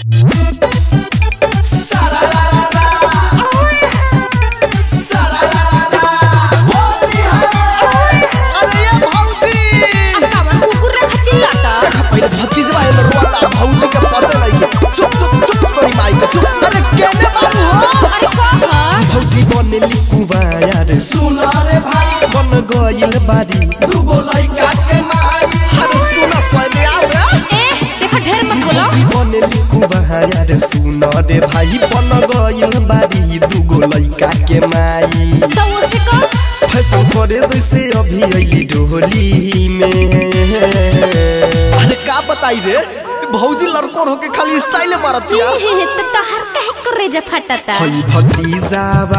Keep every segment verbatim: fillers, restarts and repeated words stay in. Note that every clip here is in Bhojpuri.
गइल बारी दुगो लइका के माई अरे सुना सने आवे ए देखो ढेर मत बोलो बनेली कुबा यार सुना रे भाई बन गइल बारी दुगो लइका के माई तो उसे को फैशन करे जैसे अभी आइली डोली में अरे का बताई रे भौजी लड़कोर होके खाली स्टाइल मारतिया हे त तहर काहे करे जे फटता हई भतीजावा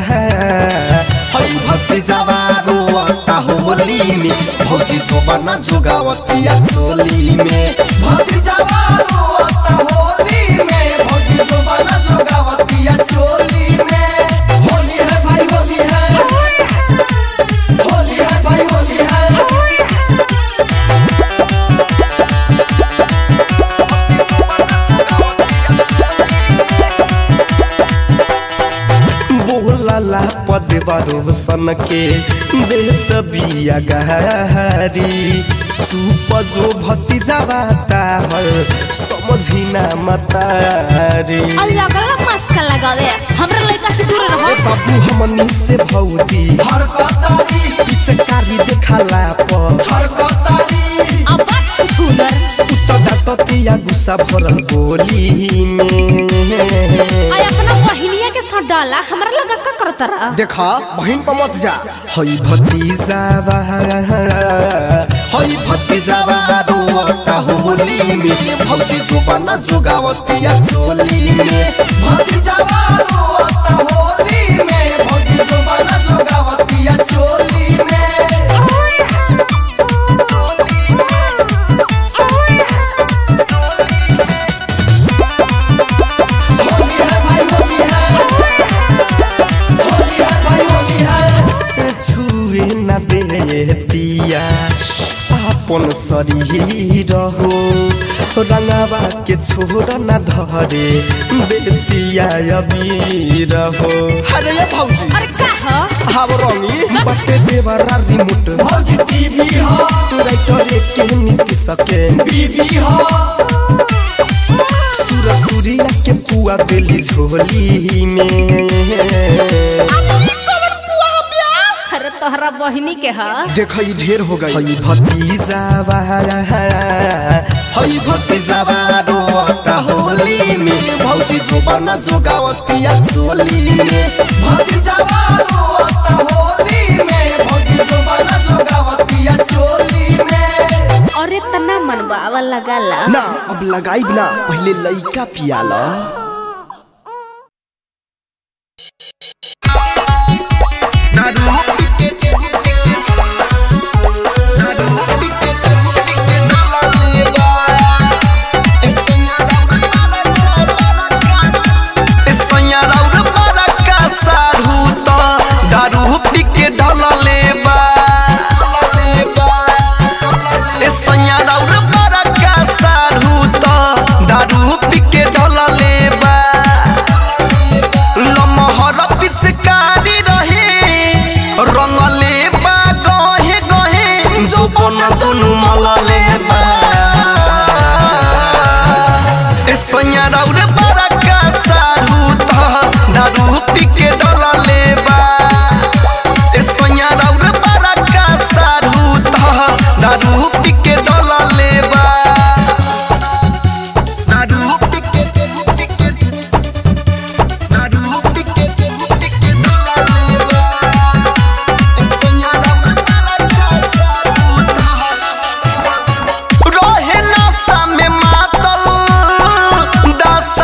हई भतीजावा रोता होली में भौजी जोबना जोगावतिया चोली में भतीजावा रोता होली में भौजी जोबना जोगावतिया चोली में होली है भाई होली है होली है भाई होली है बोला पद बरोसन के देत बिया गहरी चुप जो भतीजा बाता हर समझी ना मतारी अल्लाह गला मस्का लगावे हमरा लइका से दूर रहो बाबू हमनी से भौजी हर कतारी पिचकारी देखाला पर हर कतारी अब छुछुनर तो डटतिया गुस्सा भरल बोली में आय अपना बहिनिया के सर डाला हमरा लगा का करत रहा देखा बहिन पर मत जा हई भतीजावा हई भतीजावा रोता होली में भौजी जोबना जोगावतिया चोली में भतीजावा रोता होली में भौजी जोबना जोगावतिया चोली में अपन शरीर हो रंगावा के छोड़ न धरे बेतिया अबीर हो अरे ये भौजी अरे का हो हाव रंगी बटे देवरा रिमोट भौजी टीवी हो राइटर के नीति सके बीबी हो सूर सूरिया के पुआ बेली झोली में सर तोहरा बहिनी के हा देखई ढेर हो गई हई भतीजावा हई भतीजावा रोता होली में भौजी जोबना जोगावतिया चोली में भतीजावा रोता होली में भौजी जोबना जोगावतिया चोली में अरे तना मनवावा लगाला ना अब लगाई बिना पहले लइका पियाला रोहे नशा में मातल दस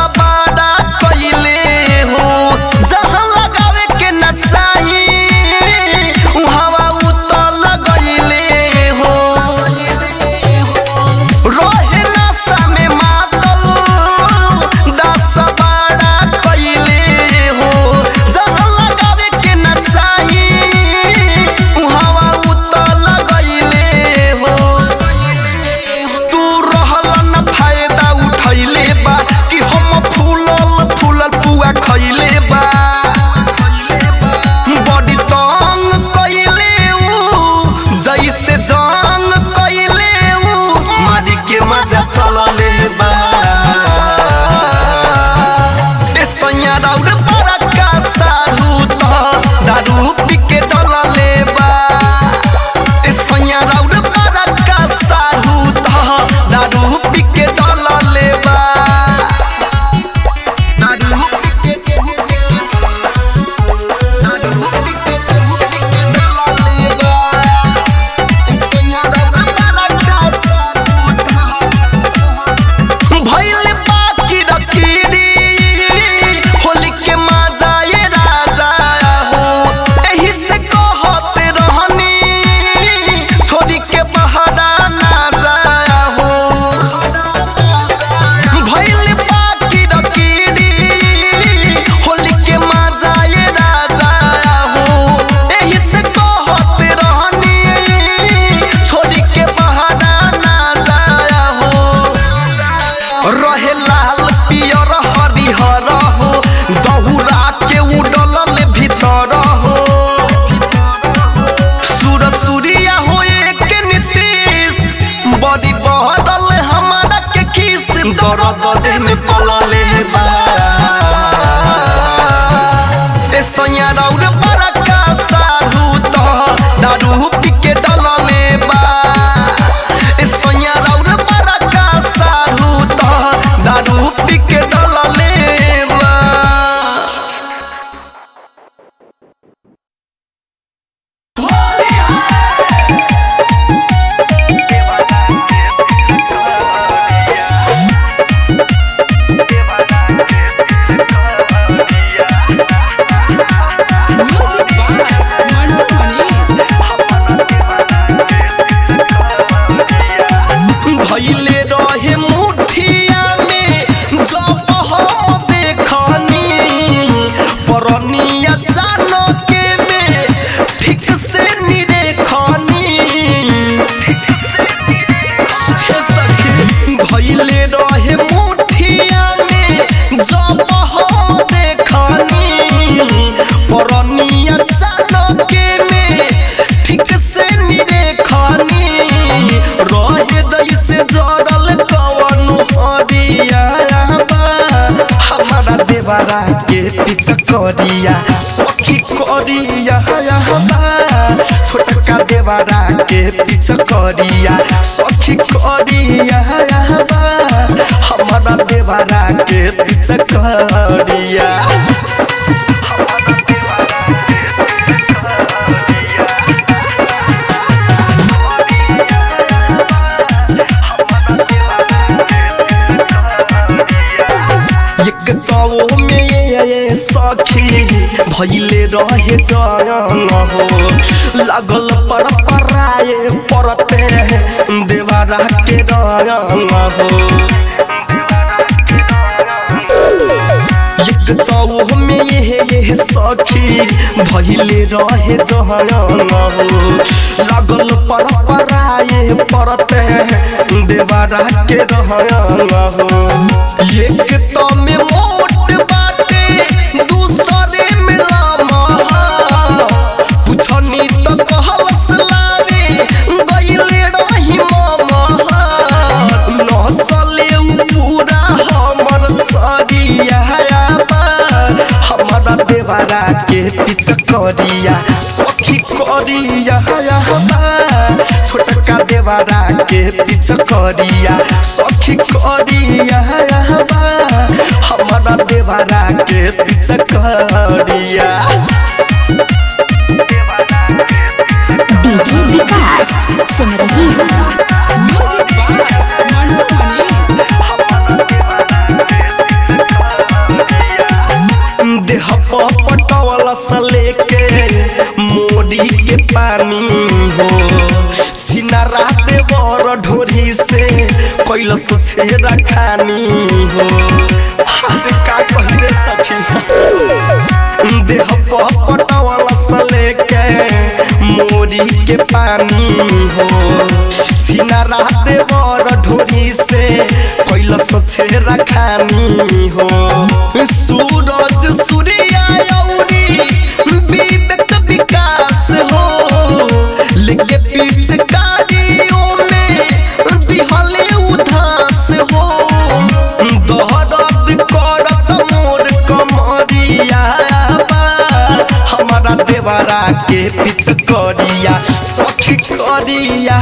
रहे लाल पियर हरिहर हो दहुरा के उडल भीतर हो सूरज सूर्या हो एक नीतीश बड़ी बहरल हमारा के खीस दर्द देह में पलले बा ए सैया रौर बरका साधु तो दारू पी के डलले बा ए सैया रौर बरका साधु तो दारू पी के डलले बा। भइले रहे मुठिया में जब हम देखनी परनिया जानो के में ठीक से निरेखनी भइले रहे मुठिया में जब हम देखनी परनिया जानो के में ठीक से निरेखनी रहे दैसे जरल कवन हरिया हमारा देवरा के पीछा करिया सखी करिया छोटका देवरा के पीछा करिया सखी करिया हमारा देवरा के पीछा करिया। एक तो में ये सखी भइले रहे जयन हो लागल पर पराए परते देवरा के रयन हो एक तो में ये सखी भइले रहे जयन हो लागल पर पराए परते देवरा के रयन हो एक तो में मोट बाटे दूसरे में लामा पुछनी तो कहलस लावे गइले रही मामा नसले पूरा हमर सरिया हमारा देवरा के पीछा करिया सखी करिया छोटका देवरा के पीछा करिया सखी करिया हमारा देवरा के पीछा करिया। डीजे विकास सुन रही म्यूजिक देह पटवाला सले के मोड़ी के पानी हो सिनारा देवर ढोरी से कैलस छेड़ा खानी हो हाथ का कहले सखी देह पटवाला सले के मोड़ी के पानी हो सिनारा देवर ढोरी से कैलस छेड़ा खानी हो सूरज सूर्या विवेक विकास हो लेके पीछे गाड़ियों में दिहले उदास हो दहदत करत मोर कमरिया हमारा देवरा के पीछे करिया सखी करिया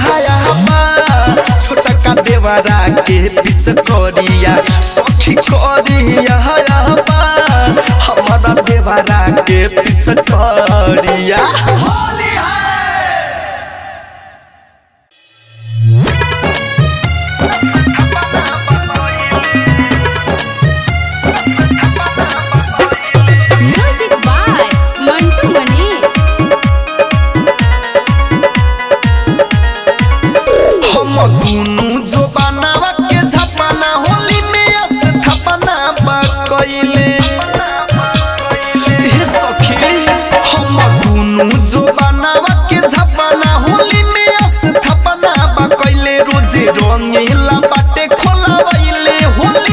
छोटका देवरा के पीछे करिया सखी करिया हमारा देवरा के पीछे करिया। म्यूजिक बाय मंटू मनी हम दुनु जो बनावा के झपना होली में स्थापना बा कइले हे सखी हम दुनु जो बनावा के झपना होली में स्थापना बा कइले रोजे रंगीला बाटे खोलावइले होली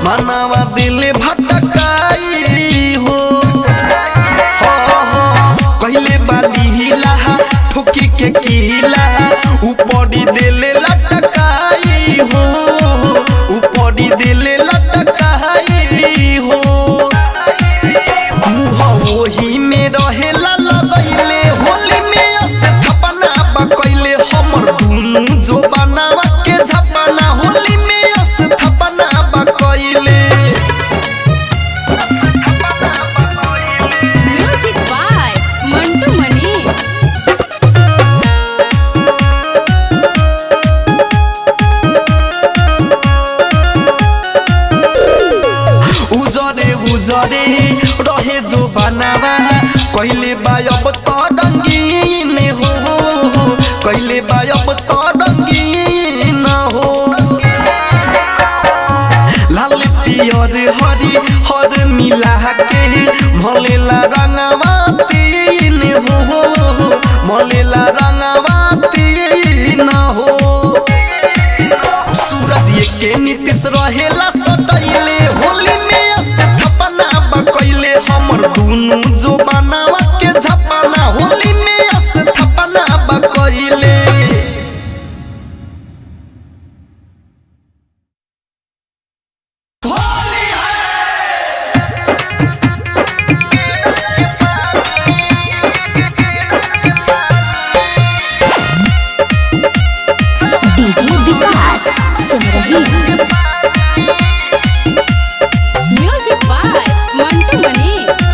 मनावा दिले भटकाई हो कहले बाली हिला ठोकी के किला ऊपरी दिले लटकाई हो ऊपरी दिले लटकाई हो मुह वही में रहेला लगैले होली में से थपना बकैले हमर दुनु जो बनावा के झपना होली में से थपना बकैले म्यूजिक बाय मंटू मनी उजरे उजरे रहे जो बनावा कहले बायब तो रंगीन हो कहले बायब तो रंगीन हो लाल पियर हरी हर मिला के मलेला रंगवा तीन हो मलेला रंगवा तीन हो सूरज के नीतीश रहेला सटैले होली में से थपना बकैले हमर दुनु जो बनावा के झपना होली में से थपना बकैले डीजे विकास सुन रही म्यूजिक बाय मंटू मनी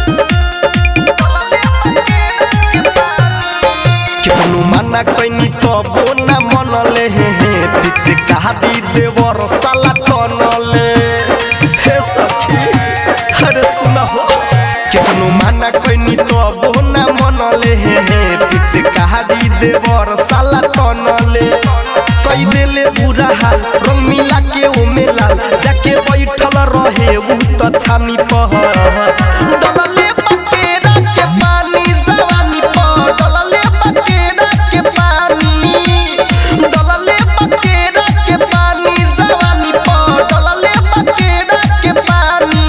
कितनु मना कैनी तबो न मनले हे पीछे कहादी देवर साला तनले हे सखी अरे सुना हो कितनु मना कैनी तबो न मनले हे पीछे कहादी देवर साला तनले कई देले बुरा हाल रंग मिला के ओ मेलाल जाके बैठल रहे उ त छानी पह डलले पकेरा के पानी जवानी पह डलले पकेरा के पानी डलले पकेरा के पानी जवानी पह डलले पकेरा के पानी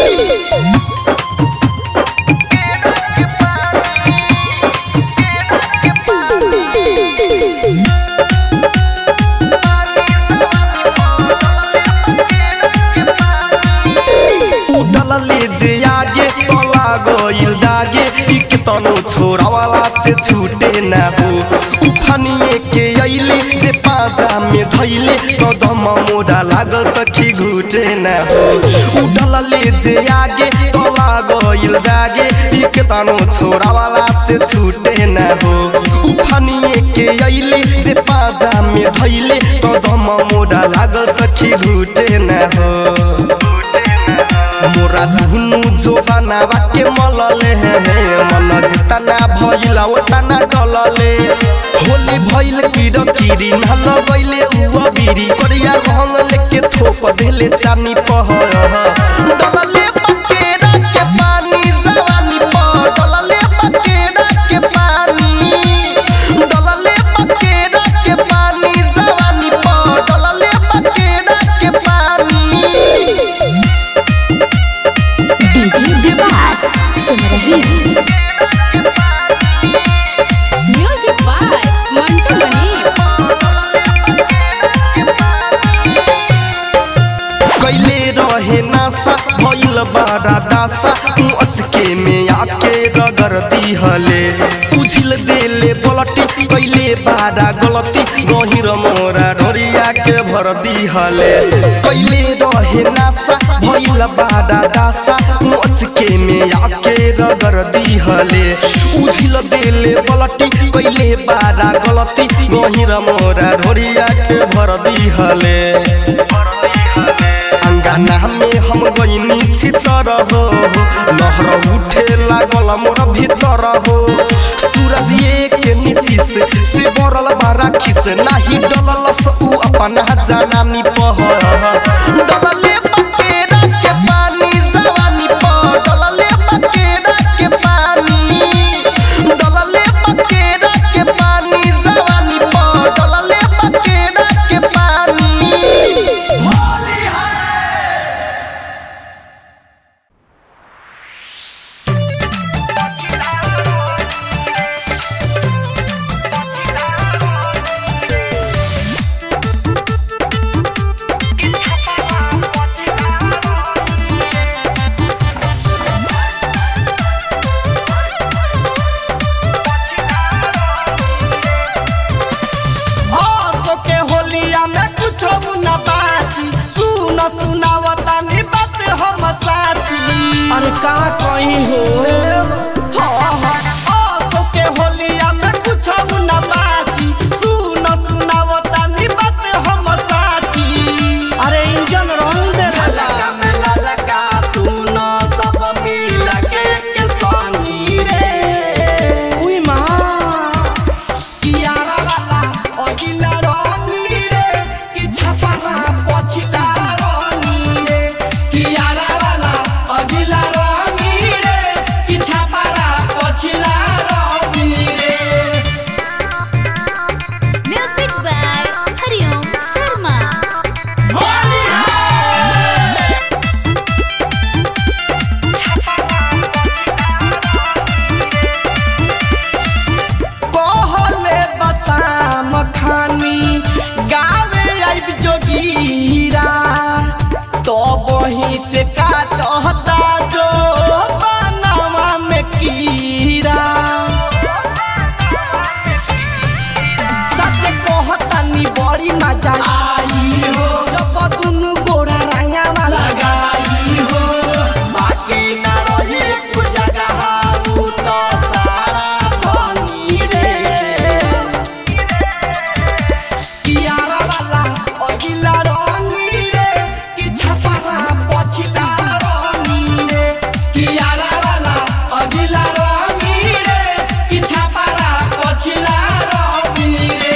उडलले जे आगे तला गइल दागे इक तनो छोरा वाला से छूटे ना हो उफानिए के अइले जे पाजा में धइले कदम मोड़ा लागल सखी घुटे ना हो उडलले जे आगे तला गइल दागे इक तनो छोरा वाला से छूटे ना हो उफानिए के अइले जे पाजा में धइले कदम मोड़ा लागल सखी घुटे ना हो मोरा दुनु जो बनावा के मलले हे मन जितना भइला ओतना डलले होली भइल कीर कीरी न लगैले उवा बीरी करिया रंग लेके थोप देले चानी पह डलले पकेरा के पानी जवानी पह डलले पकेरा के पानी डलले पकेरा के पानी जवानी पह डलले पकेरा के पानी डीजे विकास सुन रही म्यूजिक बाय मंटू मनी कैले रहे नासा भइल बारा दासा तू अचके में आके रगर दिहले उझिल देले पलटी कैले बारा गलती गहिर मोरा ढोरिया के भर दिहले कैले रहे नासा भइल बारा दासा तू अचके में आके रगर दिहले उझिल देले पलटी कैले बारा गलती गहिर मोरा ढोरिया के भर दिहले अंगना में हम गइनी छितर हो लहर उठे लागल मोर भीतर हो सूरज एक नीतीश से बरल बारा खिस नाही डललस उ अपना जनानी पह डलले पकेरा के पानी जवानी पह डलले पकेरा के पानी डलले पकेरा के पानी जवानी पह डलले पकेरा के पानी का कहीं हो हाँ हाँ ओ के होलिया में कुछ न बाची सुन सुनावता नी बात हम साची अरे इंजन रंग दे लगा में लगा सुन सब मिल के के संगी रे उई मां कियारा वाला अगिला रंगी रे कि छपरा पछिला रंगी रे कियारा वाला अगिला रंगी रे कि छपरा पछिला रंगी रे म्यूजिक बाय हरिओम शर्मा कहले बसाम खानी गावे आइब जोगीरा तो वहीं से काटता जो बनवा में कीड़ा सच कहता नी बड़ी मजा आई हो जब दुनु गोरा रंगवा लगाई हो बाकी ना रही कुछ जगह तू तो सारा बनी रे कियारा वाला अगिला रंगी रे कि छपरा पछिला रंगी रे कियारा वाला अगिला रंगी रे कि छपरा पछिला रंगी रे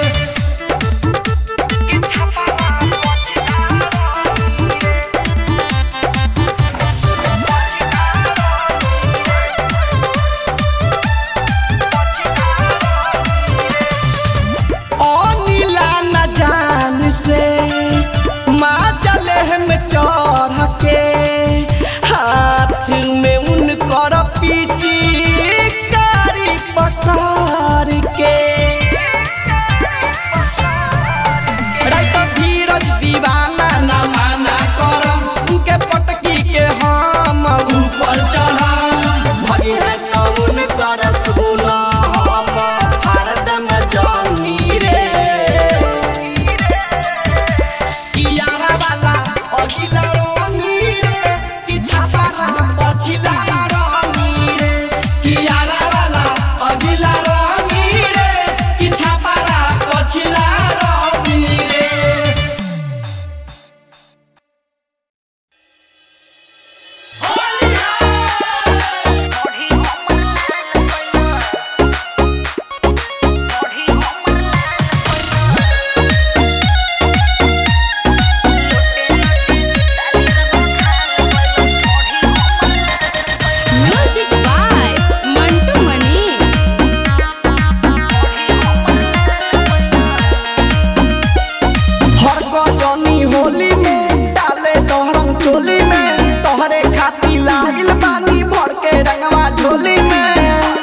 अनिला न जान से माँ चले हम चढ़ के हाथ में उनकर पीची कारी पकड़ के रात धीरज दीवाना न माना करम उनके पटकी के हम ऊपर चढ़ा भगिना न उनकर सुना हम हरदम जानी रे कियारा वाला अगिला रंगी रे कि छपरा पछिला रंगी रे कियारा वाला अगिला रंगी रे कि छपरा पछिला रंगी रे म्यूजिक बाय मंटू मनी हर गजनी होली में डाले तोहरंग चोली में तोहरे खाती लागिल बानी भर के रंगवा झोली में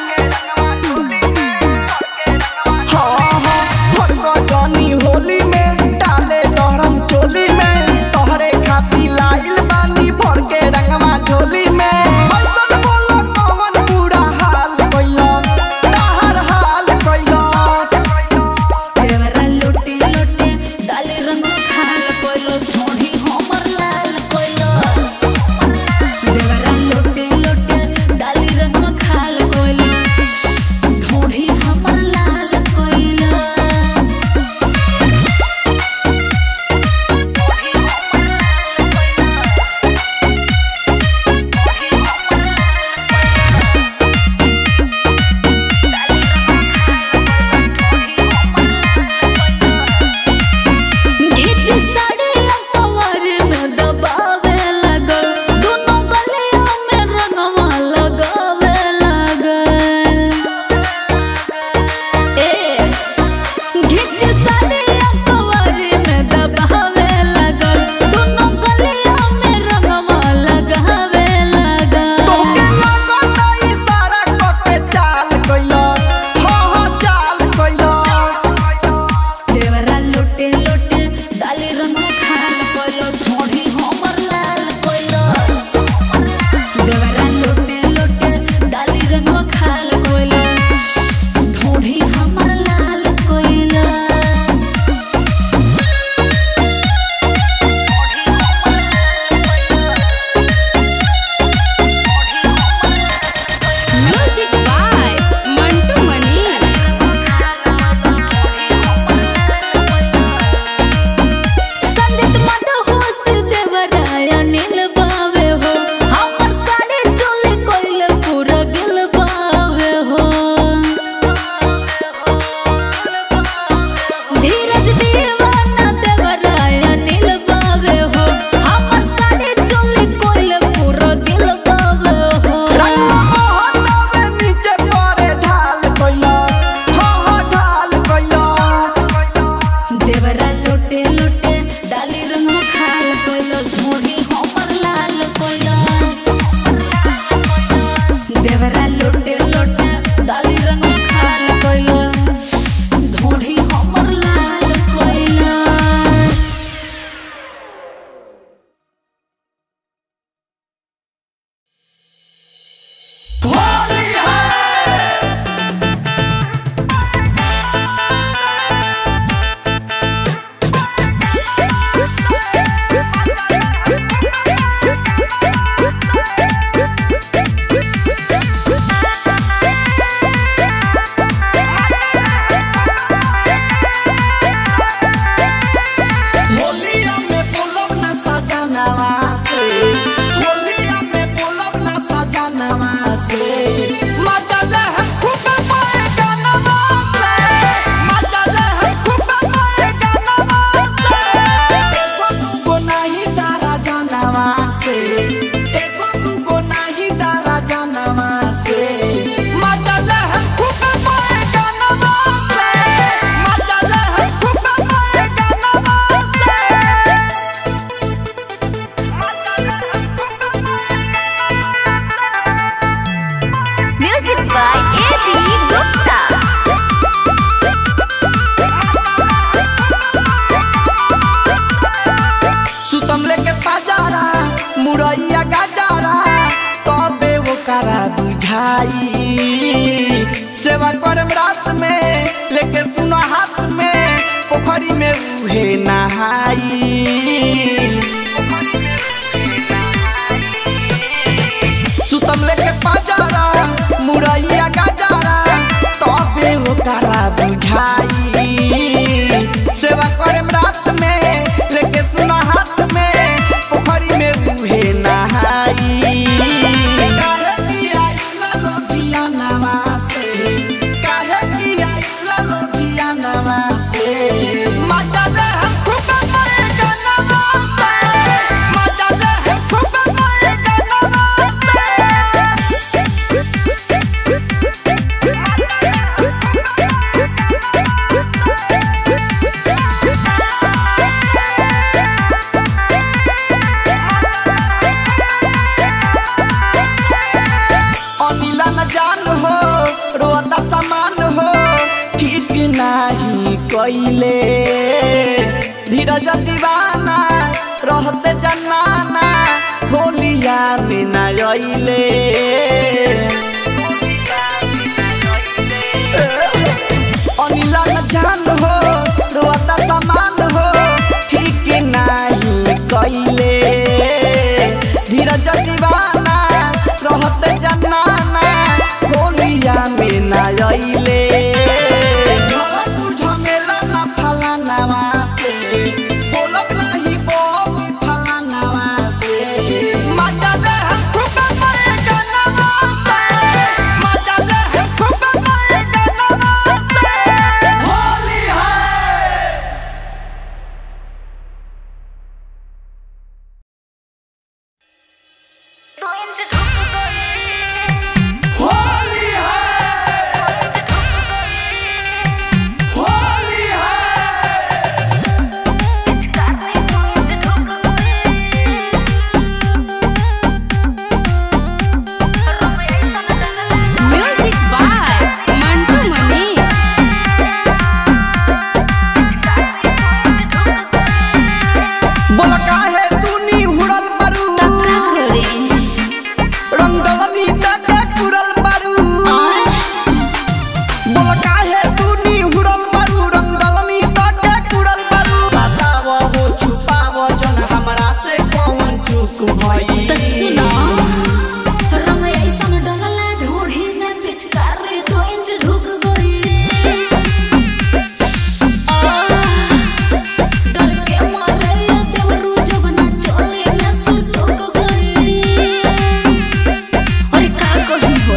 हाँ हाँ हर गजनी होली में डाले तोहरंग चोली में तोहरे खाती लागिल बानी भर के रंगवा झोली में ऐसन बोलो कौन बुरा हाल कइला ताहर हाल कइला देवरा लोटे लोटे डाले रंग खाल कोइलो छोड़ी हमर लाल कोइलो देवरा लोटे लोटे डाले रंग खाल मुरैया गजारा तबे वो करा बुझाई सेवा करम रात में लेके सुनो हाथ में पोखरी में उहे नहाई सुतम लेके पाजारा मुरैया गजारा तबे वो करा बुझाई सेवा करम रात में लेके सुनो हाथ में पोखरी में उहे नहाई काहे की आई ललोगिया नवा से काहे की आई ललोगिया नवा से मजा ले हम खूब मरेगा नवा से मजा ले हम खूब मरेगा नवा से अनिला न जान हो रोता समान हो ठीक नहीं कइले धीरज दीवाना रहते जनाना होलिया में न आइले अनिला न जान हो रोता समान हो ठीक नहीं कइले धीरज दीवाना रहते जनाना होलिया में न आइले झमेला न फलानावा से बोलब नहीं बोब फलानावा से मजा ले हम खूब मरेगा नवा से मजा ले हम खूब मरेगा नवा से होली है होली है होली है म्यूजिक बाय मंटू मनी। बोला काहे तूनी हुड़ल मरू तक्का करे रंगवनी तके कुरल मरू बोला काहे तूनी हुड़ल मरू रंगवनी तके कुरल मरू बतावो हो छुपावो जन हमरा से कौन चूक भई त सुनो रंग ऐसन डलला ढोढ़ी में पिचकारी दो इंच ढुक गई डर के मारे देवरू जब ना चले में सुटक गई अरे का कही हो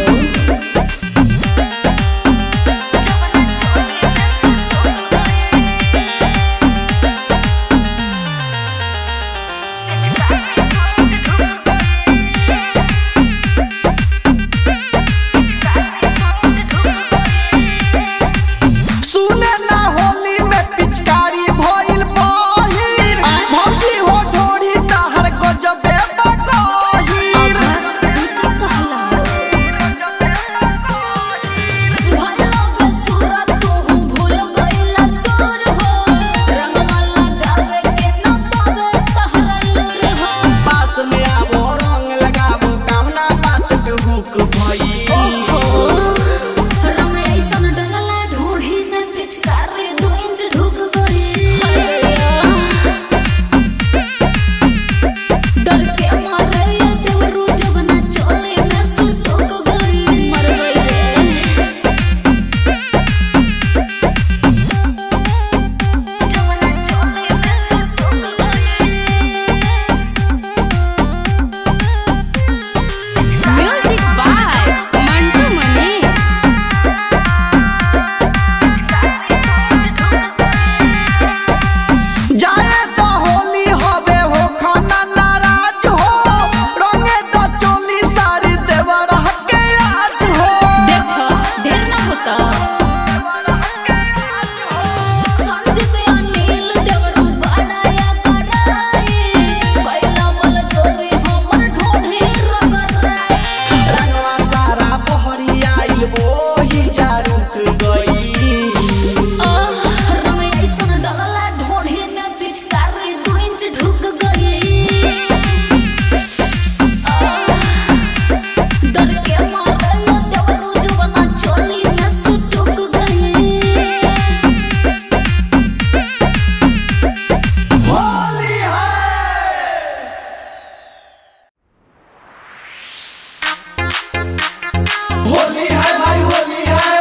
होली है भाई होली है,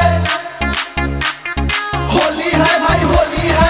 होली है भाई होली है।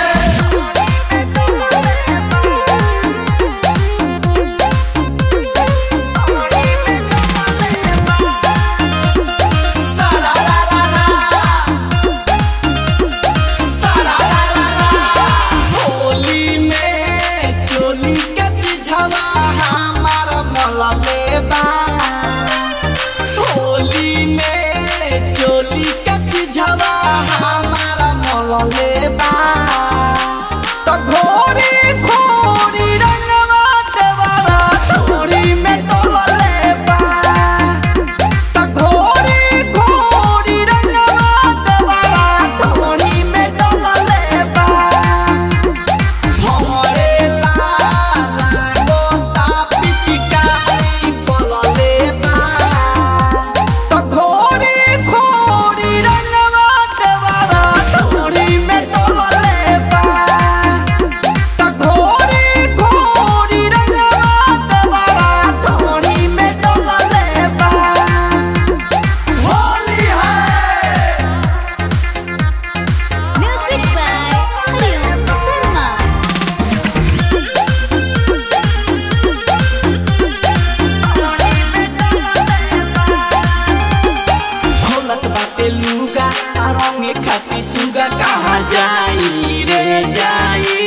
कहाँ जाई रे जाई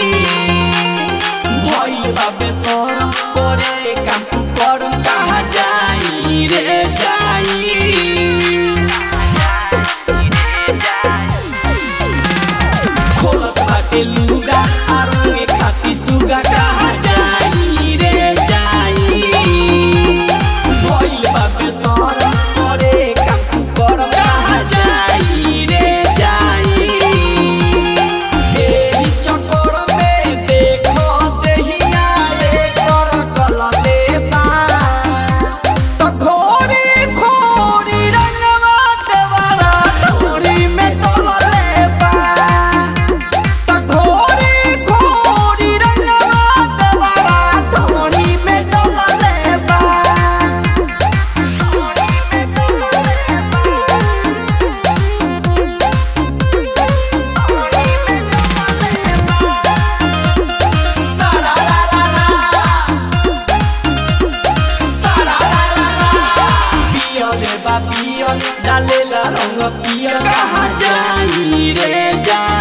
भइल बाबे सर करे काम तू कर कहाँ जाई रे जाई खोलत बाटे लुगा आरंगे खाती सुगा कहाँ जाई रे जाई भइल बाबे सर करे काम तू कर कहाँ जाई रे डालेला रंग पिया कहाँ जाई रे जाई।